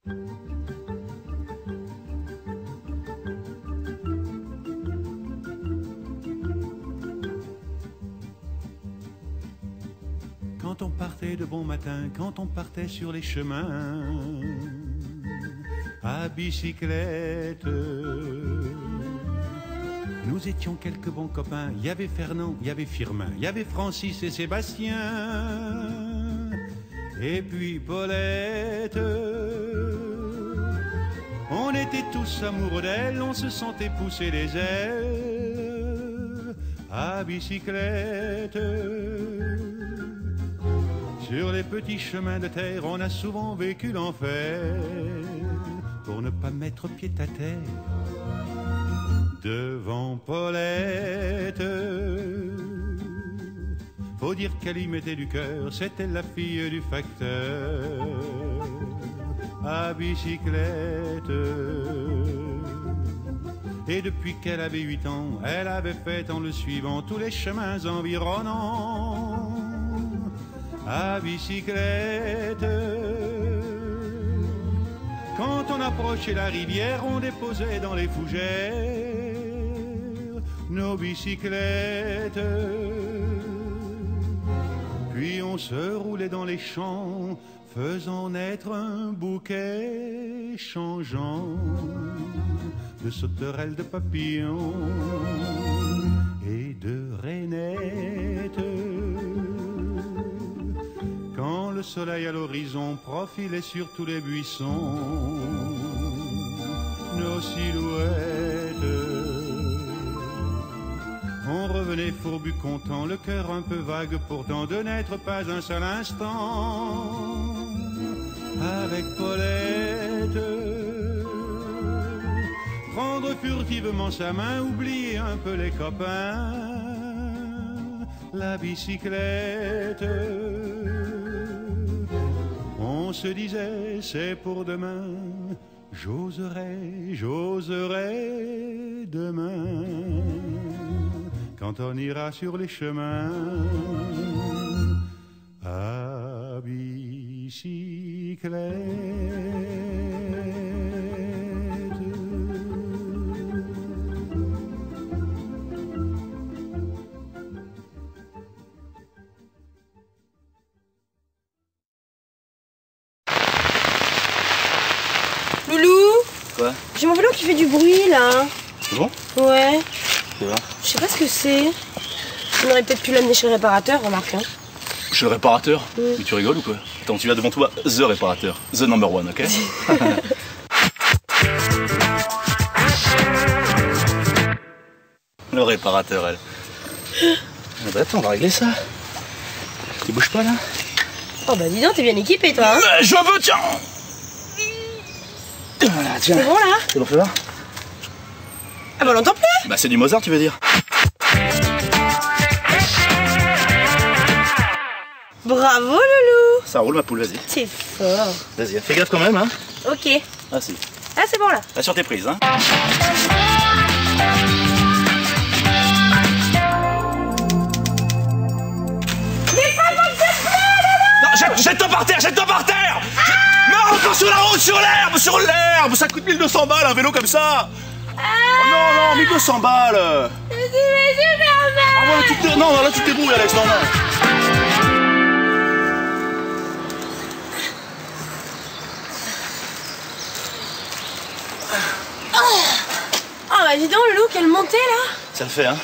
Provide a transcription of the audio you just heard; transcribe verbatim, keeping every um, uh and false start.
Quand on partait de bon matin, quand on partait sur les chemins à bicyclette, nous étions quelques bons copains. Il y avait Fernand, il y avait Firmin, il y avait Francis et Sébastien, et puis Paulette. On était tous amoureux d'elle, on se sentait pousser les ailes à bicyclette. Sur les petits chemins de terre, on a souvent vécu l'enfer pour ne pas mettre pied à terre devant Paulette. Faut dire qu'elle y mettait du cœur, c'était la fille du facteur à bicyclette. Et depuis qu'elle avait huit ans, elle avait fait en le suivant tous les chemins environnants à bicyclette. Quand on approchait la rivière, on déposait dans les fougères nos bicyclettes. Puis on se roulait dans les champs, faisant naître un bouquet changeant de sauterelles, de papillons et de rainettes. Quand le soleil à l'horizon profilait sur tous les buissons nos silhouettes, on revenait fourbu content, le cœur un peu vague pourtant de n'être pas un seul instant avec Paulette. Prendre furtivement sa main, oublier un peu les copains, la bicyclette. On se disait c'est pour demain, j'oserai, j'oserai demain, quand on ira sur les chemins à bicyclette. Loulou. Quoi? J'ai mon vélo qui fait du bruit là. C'est bon? Ouais. Quoi? Je sais pas ce que c'est. On aurait peut-être pu l'amener chez le réparateur, remarque. Hein. Chez le réparateur? Mm. Mais tu rigoles ou quoi? Attends, tu as devant toi The Réparateur. The number one, ok? Le réparateur, elle. Ah bah attends, on va régler ça. Tu bouges pas là? Oh bah dis donc, t'es bien équipé toi. Hein. Euh, je veux, tiens. Voilà, tiens. C'est bon là? C'est bon, fais voir. Ah bah on l'entend plus. Bah c'est du Mozart, tu veux dire? Bravo Loulou. Ça roule ma poule, vas-y. T'es fort. Vas-y, fais gaffe quand même, hein. Ok. Ah si. Ah c'est bon là. Là sur tes prises, hein. Non, jette, jette-toi par terre, jette-toi par terre. Ah non, pas sur la route, sur l'herbe, sur l'herbe. Ça coûte mille deux cents balles un vélo comme ça. Ah oh non, non, mille deux cents balles. Je suis super mal. Ah ouais, tu te... Non, non, là tu te débrouilles, Alex, non, non. Oh bah dis donc Loulou, quelle montée là. Ça le fait, hein.